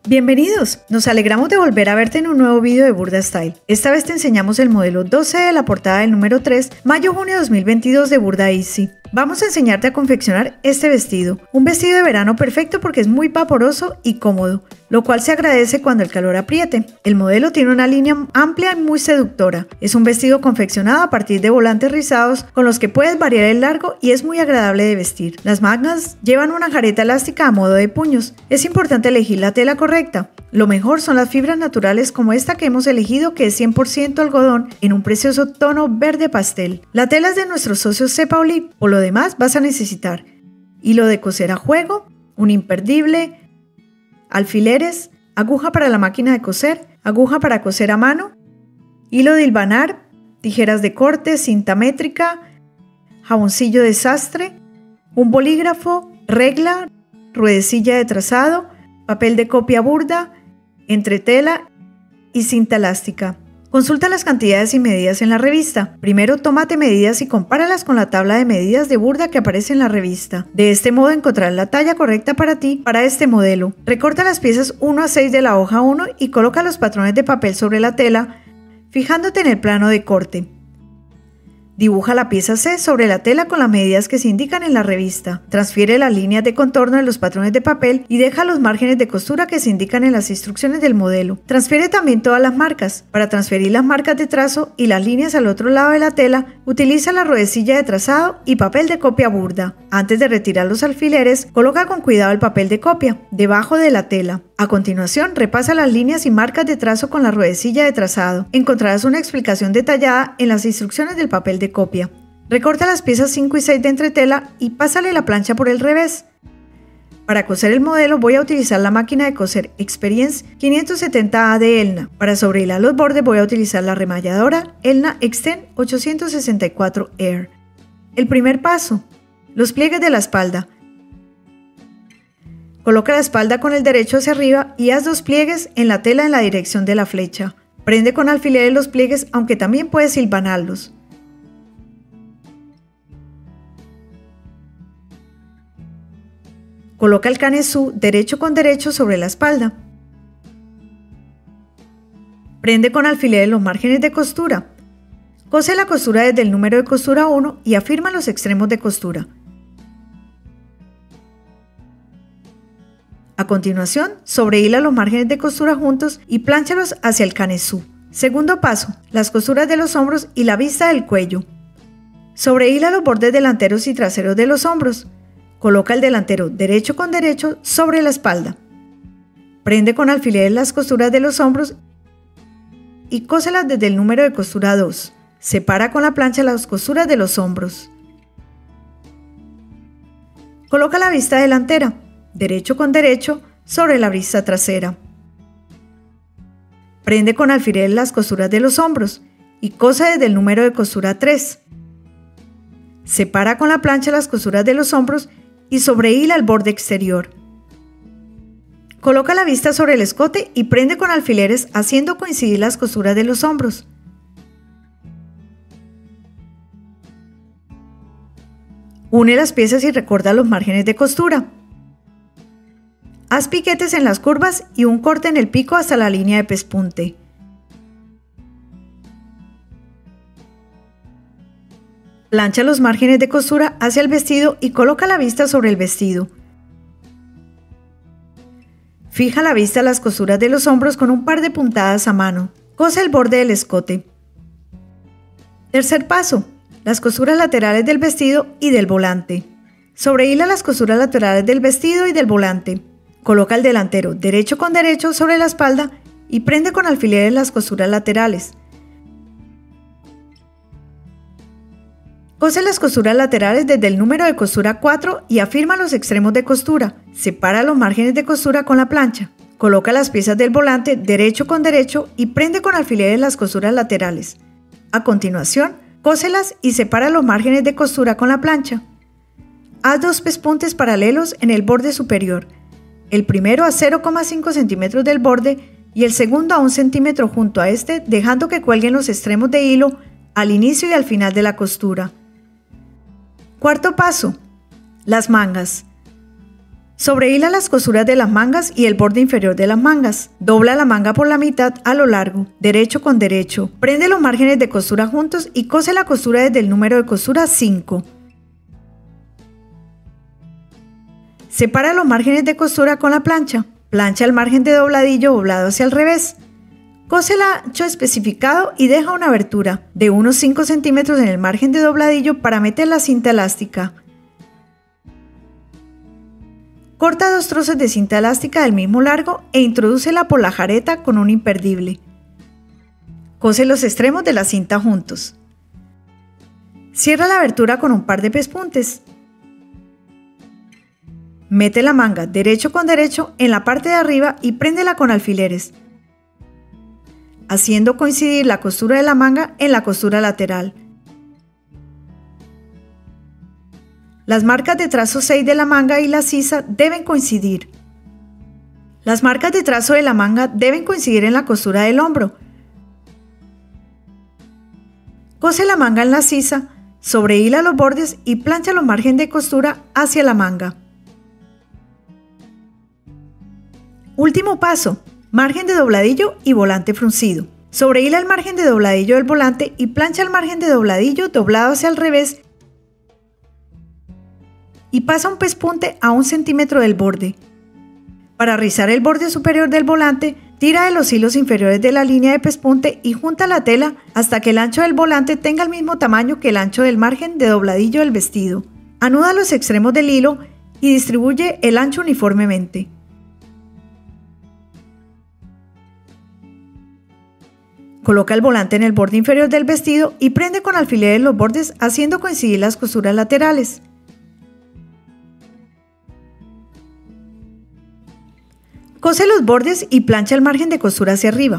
Bienvenidos, nos alegramos de volver a verte en un nuevo video de Burda Style. Esta vez te enseñamos el modelo 12 de la portada del número 3, mayo-junio 2022 de Burda Easy. Vamos a enseñarte a confeccionar este vestido, un vestido de verano perfecto porque es muy vaporoso y cómodo, lo cual se agradece cuando el calor apriete. El modelo tiene una línea amplia y muy seductora. Es un vestido confeccionado a partir de volantes rizados con los que puedes variar el largo y es muy agradable de vestir. Las mangas llevan una jareta elástica a modo de puños. Es importante elegir la tela correcta. Lo mejor son las fibras naturales como esta que hemos elegido, que es 100% algodón en un precioso tono verde pastel. La tela es de nuestros socios Cepa Olive. Por lo demás vas a necesitar hilo de coser a juego, un imperdible, alfileres, aguja para la máquina de coser, aguja para coser a mano, hilo de hilvanar, tijeras de corte, cinta métrica, jaboncillo de sastre, un bolígrafo, regla, ruedecilla de trazado, papel de copia burda, entretela y cinta elástica. Consulta las cantidades y medidas en la revista. Primero tómate medidas y compáralas con la tabla de medidas de Burda que aparece en la revista. De este modo encontrarás la talla correcta para ti para este modelo. Recorta las piezas 1 a 6 de la hoja 1 y coloca los patrones de papel sobre la tela, fijándote en el plano de corte. Dibuja la pieza C sobre la tela con las medidas que se indican en la revista. Transfiere las líneas de contorno de los patrones de papel y deja los márgenes de costura que se indican en las instrucciones del modelo. Transfiere también todas las marcas. Para transferir las marcas de trazo y las líneas al otro lado de la tela, utiliza la ruedecilla de trazado y papel de copia burda. Antes de retirar los alfileres, coloca con cuidado el papel de copia debajo de la tela. A continuación, repasa las líneas y marcas de trazo con la ruedecilla de trazado. Encontrarás una explicación detallada en las instrucciones del papel de copia. Recorta las piezas 5 y 6 de entretela y pásale la plancha por el revés. Para coser el modelo voy a utilizar la máquina de coser Experience 570A de Elna. Para sobrehilar los bordes voy a utilizar la remalladora Elna Extend 864 Air. El primer paso: los pliegues de la espalda. Coloca la espalda con el derecho hacia arriba y haz 2 pliegues en la tela en la dirección de la flecha. Prende con alfileres los pliegues, aunque también puedes hilvanarlos. Coloca el canesú derecho con derecho sobre la espalda. Prende con alfileres los márgenes de costura. Cose la costura desde el número de costura 1 y afirma los extremos de costura. A continuación, sobrehila los márgenes de costura juntos y plánchalos hacia el canesú. Segundo paso: las costuras de los hombros y la vista del cuello. Sobrehila los bordes delanteros y traseros de los hombros. Coloca el delantero derecho con derecho sobre la espalda. Prende con alfileres las costuras de los hombros y cóselas desde el número de costura 2. Separa con la plancha las costuras de los hombros. Coloca la vista delantera derecho con derecho sobre la vista trasera. Prende con alfileres las costuras de los hombros y cose desde el número de costura 3. Separa con la plancha las costuras de los hombros y sobrehila el borde exterior. Coloca la vista sobre el escote y prende con alfileres haciendo coincidir las costuras de los hombros. Une las piezas y recorta los márgenes de costura. Haz piquetes en las curvas y un corte en el pico hasta la línea de pespunte. Plancha los márgenes de costura hacia el vestido y coloca la vista sobre el vestido. Fija la vista a las costuras de los hombros con un par de puntadas a mano. Cose el borde del escote. Tercer paso: las costuras laterales del vestido y del volante. Sobrehila las costuras laterales del vestido y del volante. Coloca el delantero derecho con derecho sobre la espalda y prende con alfileres las costuras laterales. Cose las costuras laterales desde el número de costura 4 y afirma los extremos de costura. Separa los márgenes de costura con la plancha. Coloca las piezas del volante derecho con derecho y prende con alfileres las costuras laterales. A continuación, cóselas y separa los márgenes de costura con la plancha. Haz 2 pespuntes paralelos en el borde superior. El primero a 0,5 centímetros del borde y el segundo a 1 centímetro junto a este, dejando que cuelguen los extremos de hilo al inicio y al final de la costura. Cuarto paso: las mangas. Sobrehila las costuras de las mangas y el borde inferior de las mangas. Dobla la manga por la mitad a lo largo, derecho con derecho. Prende los márgenes de costura juntos y cose la costura desde el número de costura 5. Separa los márgenes de costura con la plancha. Plancha el margen de dobladillo doblado hacia el revés. Cose el ancho especificado y deja una abertura de unos 5 centímetros en el margen de dobladillo para meter la cinta elástica. Corta 2 trozos de cinta elástica del mismo largo e introdúcela por la jareta con un imperdible. Cose los extremos de la cinta juntos. Cierra la abertura con un par de pespuntes. Mete la manga derecho con derecho en la parte de arriba y préndela con alfileres, haciendo coincidir la costura de la manga en la costura lateral. Las marcas de trazo 6 de la manga y la sisa deben coincidir. Las marcas de trazo de la manga deben coincidir en la costura del hombro. Cose la manga en la sisa, sobrehila los bordes y plancha los márgenes de costura hacia la manga. Último paso, margen de dobladillo y volante fruncido. Sobrehila el margen de dobladillo del volante y plancha el margen de dobladillo doblado hacia el revés y pasa un pespunte a 1 centímetro del borde. Para rizar el borde superior del volante, tira de los hilos inferiores de la línea de pespunte y junta la tela hasta que el ancho del volante tenga el mismo tamaño que el ancho del margen de dobladillo del vestido. Anuda los extremos del hilo y distribuye el ancho uniformemente. Coloca el volante en el borde inferior del vestido y prende con alfileres los bordes haciendo coincidir las costuras laterales. Cose los bordes y plancha el margen de costura hacia arriba.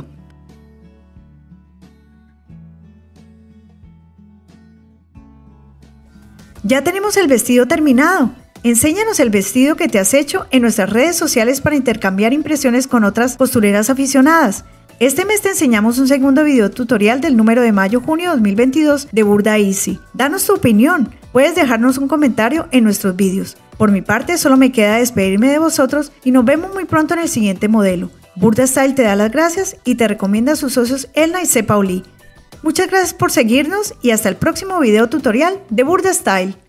Ya tenemos el vestido terminado. Enséñanos el vestido que te has hecho en nuestras redes sociales para intercambiar impresiones con otras costureras aficionadas. Este mes te enseñamos un segundo video tutorial del número de mayo-junio 2022 de Burda Easy. Danos tu opinión. Puedes dejarnos un comentario en nuestros vídeos. Por mi parte, solo me queda despedirme de vosotros y nos vemos muy pronto en el siguiente modelo. Burda Style te da las gracias y te recomienda a sus socios Elna y C. Pauli. Muchas gracias por seguirnos y hasta el próximo video tutorial de Burda Style.